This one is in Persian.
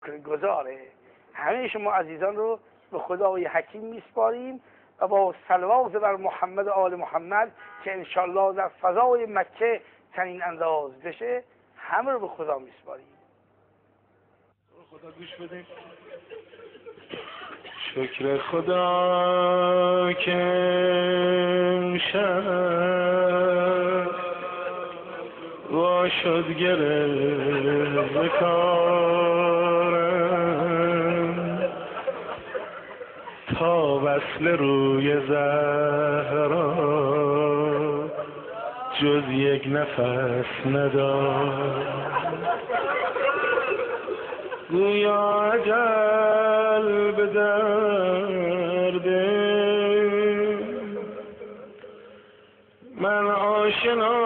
شکرگزاره. همه شما عزیزان رو به خدای حکیم میسپاریم و با صلوات بر محمد و آل محمد که انشالله در فضای مکه چنین انداز بشه، همه رو به خدا میسپاریم. خدا گوش بدیم. شکر خدا که امشب وا شد گره کارم، تا وصل روی زهرا جز یک نفس ندارم. گویا اجل به درده من آشنا